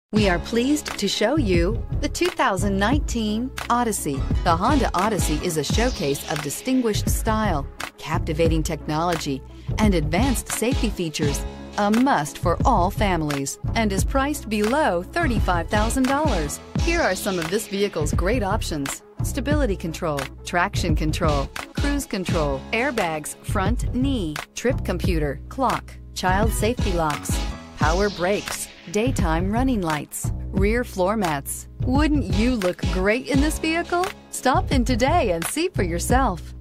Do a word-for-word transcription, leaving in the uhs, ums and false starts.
We are pleased to show you the two thousand nineteen Odyssey. The Honda Odyssey is a showcase of distinguished style, captivating technology, and advanced safety features. A must for all families, and is priced below thirty-five thousand dollars. Here are some of this vehicle's great options: stability control, traction control, cruise control, airbags, front knee, trip computer, clock, child safety locks, power brakes, daytime running lights, rear floor mats. Wouldn't you look great in this vehicle? Stop in today and see for yourself.